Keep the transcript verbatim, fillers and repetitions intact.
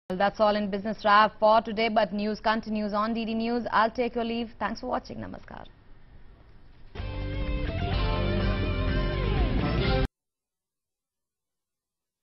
Well, that's all in Business Wrap for today, but news continues on D D News. I'll take your leave. Thanks for watching. Namaskar.